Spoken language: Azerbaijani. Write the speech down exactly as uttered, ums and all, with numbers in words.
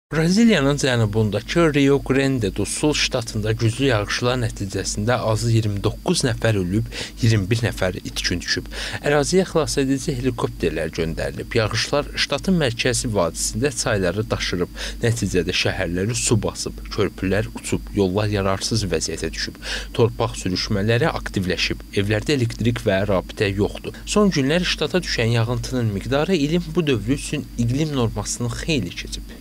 Braziliyanın cənubundakı Rio Grande do Sul ştatında güclü yağışlar nəticəsində azı iyirmi doqquz nəfər ölüb, iyirmi bir nəfər itkin düşüb. Əraziyə xilasedici helikopterlər göndərilib. Yağışlar ştatın mərkəzi vadisində çayları daşırıb. Nəticədə şəhərləri su basıb, körpülər uçub, yollar yararsız vəziyyətə düşüb. Torpaq sürüşmələri aktivləşib. Evlərdə elektrik və rabitə yoxdur. Son günlər ştata düşən yağıntının miqdarı ilin bu dövrü üçün iqlim normasını xeyli keçib.